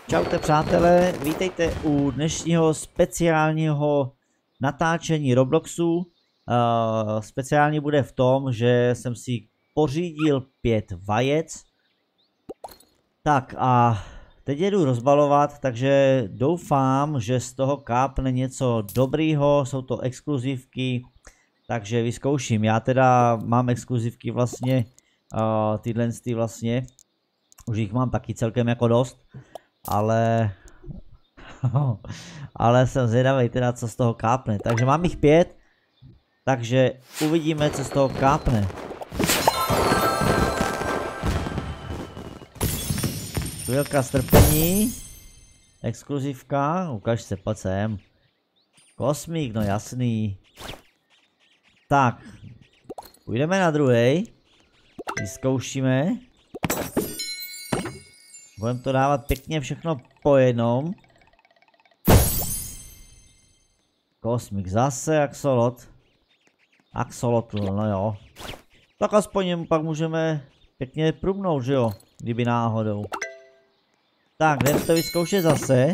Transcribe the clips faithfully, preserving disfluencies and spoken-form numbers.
Čaute přátelé, vítejte u dnešního speciálního natáčení Robloxu. Uh, speciální bude v tom, že jsem si pořídil pět vajec. Tak a teď jedu rozbalovat, takže doufám, že z toho kápne něco dobrýho, jsou to exkluzivky, takže vyzkouším. Já teda mám exkluzivky vlastně, uh, tyhle ty vlastně, už jich mám taky celkem jako dost. Ale, ale jsem zvědavý teda, co z toho kápne. Takže mám jich pět, takže uvidíme, co z toho kápne. Chvilka strpení. Exkluzivka, ukaž se, pojď sem. Kosmík, no jasný. Tak, půjdeme na druhý. Vyzkoušíme. Budeme to dávat pěkně všechno po jednom. Kosmik zase, axolot. Axolotl, no jo. Tak aspoň jim pak můžeme pěkně průbnout, že jo? Kdyby náhodou. Tak, jdeme to vyzkoušet zase.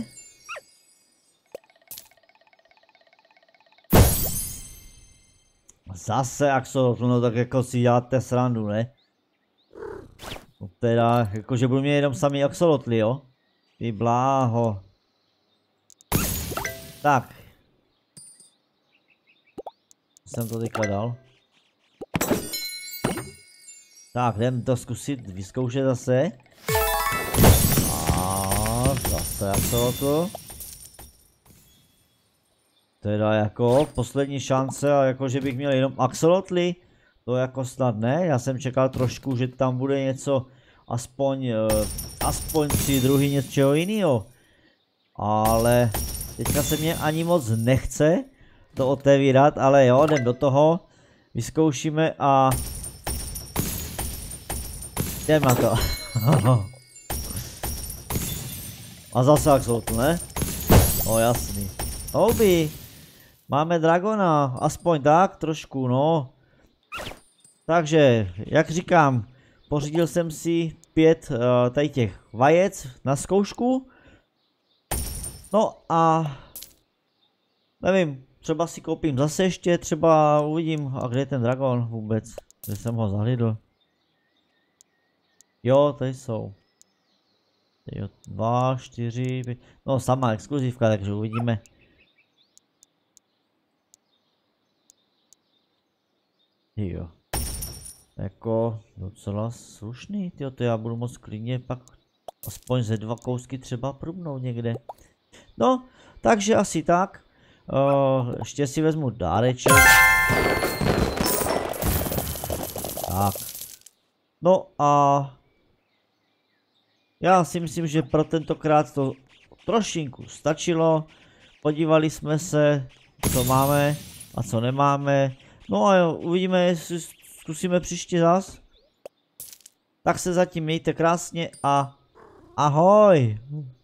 Zase axolotl, no tak jako si děláte srandu, ne? No teda, jakože budu mít jenom samý axolotly, jo? Ty bláho. Tak. Jsem to teďka dal. Tak, jdem to zkusit, vyzkoušet zase. A zase axolotl. Teda jako poslední šance a jako že bych měl jenom axolotly. To jako snad ne, já jsem čekal trošku, že tam bude něco, aspoň, uh, aspoň tři druhy něčeho jiného. Ale teďka se mě ani moc nechce to otevírat, ale jo, jdem do toho, vyzkoušíme a jdem na to. A zase axolotl, ne? O jasný. Houby, máme dragona, aspoň tak trošku, no. Takže, jak říkám, pořídil jsem si pět uh, tady těch vajec na zkoušku. No a nevím, třeba si koupím zase ještě, třeba uvidím, a kde je ten dragon vůbec, kde jsem ho zahlídl. Jo, tady jsou. Jo, dva, čtyři, pět, no sama exkluzivka, takže uvidíme. Jo. Jako docela slušný, tyjo, to já budu moc klidně pak aspoň ze dva kousky třeba průbnout někde. No, takže asi tak. Uh, ještě si vezmu dáreček. Tak. No a já si myslím, že pro tentokrát to trošinku stačilo. Podívali jsme se, co máme a co nemáme. No a jo, uvidíme, jestli zkusíme příště zas. Tak se zatím mějte krásně a ahoj.